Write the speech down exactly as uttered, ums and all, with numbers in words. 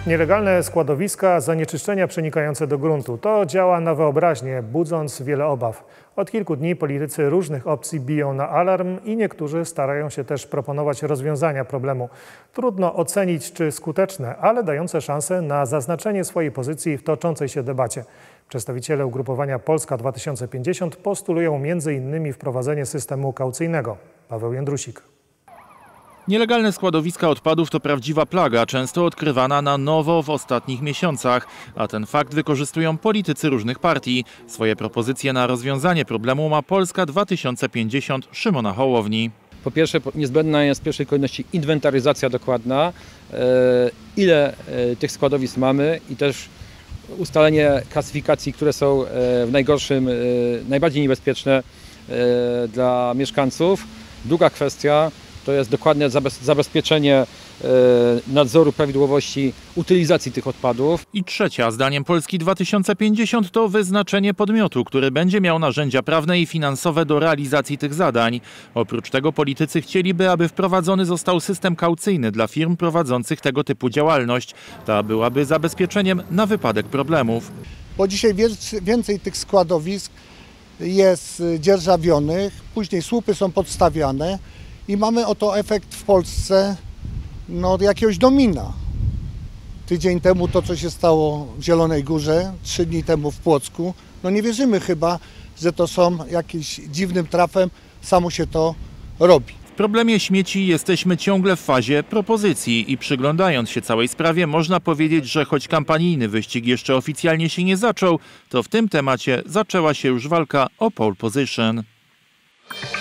Nielegalne składowiska, zanieczyszczenia przenikające do gruntu. To działa na wyobraźnię, budząc wiele obaw. Od kilku dni politycy różnych opcji biją na alarm i niektórzy starają się też proponować rozwiązania problemu. Trudno ocenić, czy skuteczne, ale dające szansę na zaznaczenie swojej pozycji w toczącej się debacie. Przedstawiciele ugrupowania Polska dwa tysiące pięćdziesiąt postulują między innymi wprowadzenie systemu kaucyjnego. Paweł Jędrusik. Nielegalne składowiska odpadów to prawdziwa plaga, często odkrywana na nowo w ostatnich miesiącach, a ten fakt wykorzystują politycy różnych partii. Swoje propozycje na rozwiązanie problemu ma Polska dwa tysiące pięćdziesiąt Szymona Hołowni. Po pierwsze, niezbędna jest w pierwszej kolejności inwentaryzacja dokładna, ile tych składowisk mamy i też ustalenie klasyfikacji, które są w najgorszym, najbardziej niebezpieczne dla mieszkańców. Druga kwestia to jest dokładne zabezpieczenie nadzoru prawidłowości utylizacji tych odpadów. I trzecia, zdaniem Polski dwa tysiące pięćdziesiąt, to wyznaczenie podmiotu, który będzie miał narzędzia prawne i finansowe do realizacji tych zadań. Oprócz tego politycy chcieliby, aby wprowadzony został system kaucyjny dla firm prowadzących tego typu działalność. Ta byłaby zabezpieczeniem na wypadek problemów. Bo dzisiaj więcej tych składowisk jest dzierżawionych, później słupy są podstawiane i mamy oto efekt w Polsce no, jakiegoś domina. Tydzień temu to, co się stało w Zielonej Górze, trzy dni temu w Płocku. No nie wierzymy chyba, że to są jakimś dziwnym trafem, samo się to robi. W problemie śmieci jesteśmy ciągle w fazie propozycji i przyglądając się całej sprawie można powiedzieć, że choć kampanijny wyścig jeszcze oficjalnie się nie zaczął, to w tym temacie zaczęła się już walka o pole position.